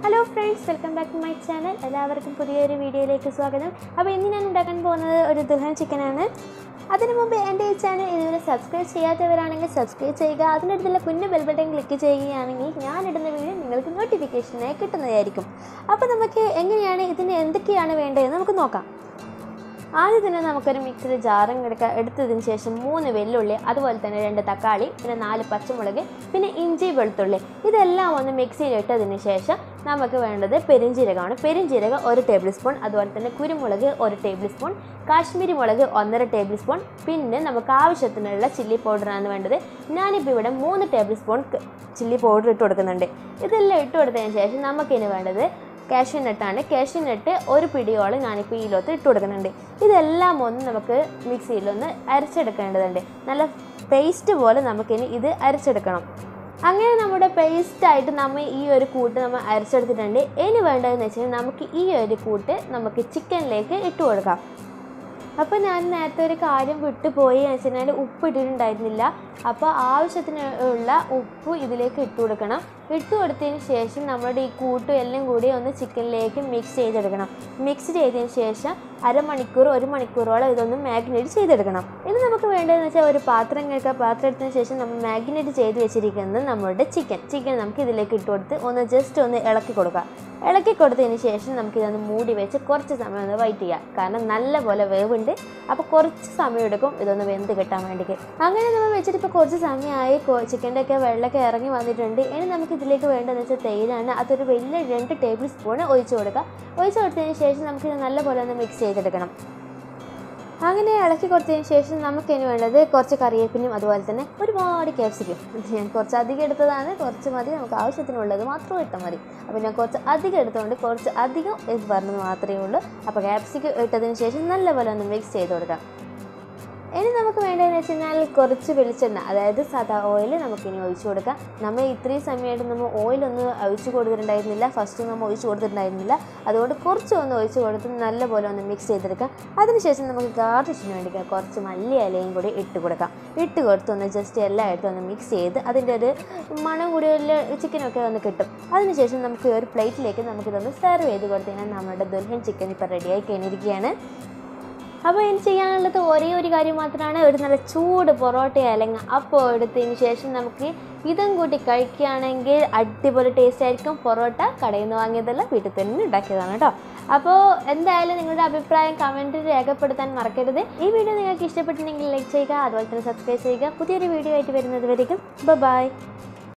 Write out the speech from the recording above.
Hello friends, welcome back to my channel. എല്ലാവർക്കും പുതിയൊരു വീഡിയോയിലേക്ക് സ്വാഗതം. അപ്പോൾ ഇന്ന് ഞാൻ ഉണ്ടാക്കാൻ പോകുന്നത് ഒരു ദുൽഹൻ ചിക്കനാണ്. അതിനു മുമ്പ് എൻ്റെ ഈ ചാനൽ ഇതുവരെ സബ്സ്ക്രൈബ് ചെയ്യാത്തവരാണെങ്കിൽ സബ്സ്ക്രൈബ് ചെയ്യുക. അതിനടുത്തുള്ള കുഞ്ഞു ബെൽ ബട്ടൺ ക്ലിക്ക് ചെയ്യുകയാണെങ്കിൽ ഞാനിടുന്ന വീഡിയോ നിങ്ങൾക്ക് നോട്ടിഫിക്കേഷനായി കിട്ടുന്നതായിരിക്കും. അപ്പോൾ നമുക്ക് എങ്ങനെയാണ് ഇതിന് എന്തൊക്കെയാണ് വേണ്ടതെന്ന് നമുക്ക് നോക്കാം. ആദ്യം തന്നെ നമുക്കൊരു മിക്സിയുടെ ജാറും എടുത്തതിന് ശേഷം 3 വെല്ലുള്ളി, അതുപോലെ തന്നെ 2 തക്കാളി, പിന്നെ 4 പച്ചമുളക്, പിന്നെ ഇഞ്ചി വെളുത്തുള്ളി ഇതെല്ലാം ഒന്ന് മിക്സിയിൽ ഇട്ടതിന് ശേഷം നമുക്ക് വേണ്ടത് പെരിഞ്ജീരകമാണ്. പെരിഞ്ജീരകം 1 ടേബിൾ സ്പൂൺ, അതുപോലെ തന്നെ കുരുമുളക് 1 ടേബിൾ സ്പൂൺ, കാശ്മീരി മുളക് 1.5 ടേബിൾ സ്പൂൺ, പിന്നെ നമുക്ക് ആവശ്യത്തിനുള്ള ചില്ലി പൗഡറാണ് വേണ്ടത്. ഞാനിപ്പോൾ ഇവിടെ 3 ടേബിൾ സ്പൂൺ ചില്ലി പൗഡർ ഇട്ട് കൊടുക്കുന്നുണ്ട്. ഇതെല്ലാം ഇട്ട് കൊടുത്തതിന് ശേഷം നമുക്കിനി വേണ്ടത് കാഷ്യൂ നട്ടാണ്. കാഷ്യൂ നട്ട് 1 പിടിയോളം ഞാനിപ്പോൾ ഇതിലോട്ട് ഇട്ട് കൊടുക്കുന്നുണ്ട്. ഇതെല്ലാം ഒന്ന് നമുക്ക് മിക്സിയിലൊന്ന് അരച്ചെടുക്കേണ്ടതുണ്ട്. നല്ല പേസ്റ്റ് പോലെ നമുക്കിനി ഇത് അരച്ചെടുക്കണം. അങ്ങനെ നമ്മുടെ പേസ്റ്റായിട്ട് നമ്മൾ ഈ ഒരു കൂട്ട് നമ്മൾ അരച്ചെടുത്തിട്ടുണ്ട്. ഇനി വേണ്ടതെന്ന് വെച്ചാൽ നമുക്ക് ഈ ഒരു കൂട്ട് നമുക്ക് ചിക്കനിലേക്ക് ഇട്ട് കൊടുക്കാം. അപ്പോൾ ഞാൻ നേരത്തെ ഒരു കാര്യം വിട്ടുപോയി എന്ന് വെച്ച് കഴിഞ്ഞാൽ ഉപ്പ് ഇട്ടിട്ടുണ്ടായിരുന്നില്ല. അപ്പോൾ ആവശ്യത്തിന് ഉള്ള ഉപ്പ് ഇതിലേക്ക് ഇട്ട് കൊടുക്കണം. ഇട്ട് കൊടുത്തതിന് ശേഷം നമ്മുടെ ഈ കൂട്ടും എല്ലാം കൂടി ഒന്ന് ചിക്കനിലേക്ക് മിക്സ് ചെയ്തെടുക്കണം. മിക്സ് ചെയ്തതിന് ശേഷം 1 മണിക്കൂറോളം ഇതൊന്ന് മാഗ്നേറ്റ് ചെയ്തെടുക്കണം. ഇനി നമുക്ക് വേണ്ടതെന്ന് വെച്ചാൽ ഒരു പാത്രം എടുത്തതിന് ശേഷം നമ്മൾ മാഗ്നേറ്റ് ചെയ്ത് വെച്ചിരിക്കുന്നത് നമ്മുടെ ചിക്കൻ നമുക്ക് ഇതിലേക്ക് ഇട്ട് കൊടുത്ത് ഒന്ന് ജസ്റ്റ് ഒന്ന് ഇളക്കി കൊടുക്കാം. ഇളക്കി കൊടുത്തതിന് ശേഷം നമുക്കിതൊന്ന് മൂടി വെച്ച് കുറച്ച് സമയം ഒന്ന് വെയിറ്റ് ചെയ്യാം. കാരണം നല്ലപോലെ വേവുണ്ട്. അപ്പോൾ കുറച്ച് സമയം എടുക്കും ഇതൊന്ന് വെന്ത് കിട്ടാൻ വേണ്ടിയിട്ട്. അങ്ങനെ നമ്മൾ വെച്ചിട്ട് ഇപ്പോൾ കുറച്ച് സമയമായി. ചിക്കൻ്റെ ഒക്കെ വെള്ളമൊക്കെ ഇറങ്ങി വന്നിട്ടുണ്ട്. ഇനി നമുക്ക് ഇതിലേക്ക് വേണ്ടതെന്ന് വെച്ചാൽ തേയിലാണ്. അതൊരു വലിയ 2 ടേബിൾ സ്പൂൺ ഒഴിച്ച് കൊടുക്കുക. ഒഴിച്ച് കൊടുത്തതിന് ശേഷം നമുക്കിത് നല്ലപോലെ ഒന്ന് മിക്സ് ചെയ്തെടുക്കണം. അങ്ങനെ ഇളക്കി കൊടുത്തതിന് ശേഷം നമുക്കിനി വേണ്ടത് കുറച്ച് കറിവേപ്പിനും അതുപോലെ തന്നെ ഒരുപാട് ക്യാപ്സിക്കം. ഞാൻ കുറച്ച് അധികം എടുത്തതാണ്, കുറച്ച് മതി, നമുക്ക് ആവശ്യത്തിനുള്ളത് മാത്രം ഇട്ടാൽ മതി. അപ്പോൾ ഞാൻ കുറച്ച് അധികം എടുത്തുകൊണ്ട് കുറച്ച് അധികം ഇത് പറഞ്ഞത് മാത്രമേ ഉള്ളൂ. അപ്പോൾ ക്യാപ്സിക്കം ഇട്ടതിന് ശേഷം നല്ലപോലെ ഒന്ന് മിക്സ് ചെയ്ത് കൊടുക്കാം. ഇനി നമുക്ക് വേണ്ടതെന്ന് വെച്ച് കഴിഞ്ഞാൽ കുറച്ച് വെളിച്ചെണ്ണ, അതായത് സാധാ ഓയിൽ നമുക്കിനി ഒഴിച്ച് കൊടുക്കാം. നമ്മൾ ഇത്രയും സമയമായിട്ട് നമ്മൾ ഓയിലൊന്നും ഒഴിച്ച് കൊടുത്തിട്ടുണ്ടായിരുന്നില്ല. ഫസ്റ്റ് നമ്മൾ ഒഴിച്ച് കൊടുത്തിട്ടുണ്ടായിരുന്നില്ല. അതുകൊണ്ട് കുറച്ചൊന്ന് ഒഴിച്ച് കൊടുത്ത് നല്ലപോലെ ഒന്ന് മിക്സ് ചെയ്തെടുക്കാം. അതിനുശേഷം നമുക്ക് ഗാർണിഷിന് വേണ്ടി കുറച്ച് മല്ലി ഇലയും കൂടി ഇട്ട് കൊടുക്കാം. ഇട്ട് കൊടുത്തൊന്ന് ജസ്റ്റ് എല്ലായിട്ടും ഒന്ന് മിക്സ് ചെയ്ത് അതിൻ്റെ ഒരു മണം കൂടി ചിക്കനൊക്കെ ഒന്ന് കിട്ടും. അതിനുശേഷം നമുക്ക് ഒരു പ്ലേറ്റിലേക്ക് നമുക്കിതൊന്ന് സെർവ് ചെയ്ത് കൊടുത്തു കഴിഞ്ഞാൽ നമ്മുടെ ദുൽഹൻ ചിക്കൻ ഇപ്പോൾ റെഡിയായി കഴിഞ്ഞിരിക്കുകയാണ്. അപ്പോൾ ഇനി ചെയ്യാനുള്ളത് ഒരേ ഒരു കാര്യം മാത്രമാണ്. ഒരു നല്ല ചൂട് പൊറോട്ട അല്ലെങ്കിൽ അപ്പോൾ എടുത്തതിന് ശേഷം നമുക്ക് ഇതും കൂട്ടി കഴിക്കുകയാണെങ്കിൽ അടിപൊളി ടേസ്റ്റ് ആയിരിക്കും. പൊറോട്ട കടയിൽ നിന്ന് വാങ്ങിയതല്ല, വീട്ടിൽ തന്നെ ഉണ്ടാക്കിയതാണ് കേട്ടോ. അപ്പോൾ എന്തായാലും നിങ്ങളുടെ അഭിപ്രായം കമൻറ്റിൽ രേഖപ്പെടുത്താൻ മറക്കരുത്. ഈ വീഡിയോ നിങ്ങൾക്ക് ഇഷ്ടപ്പെട്ടിട്ടുണ്ടെങ്കിൽ ലൈക്ക് ചെയ്യുക, അതുപോലെ തന്നെ സബ്സ്ക്രൈബ് ചെയ്യുക. പുതിയൊരു വീഡിയോ ആയിട്ട് വരുന്നത് വരേക്കും ബൈ.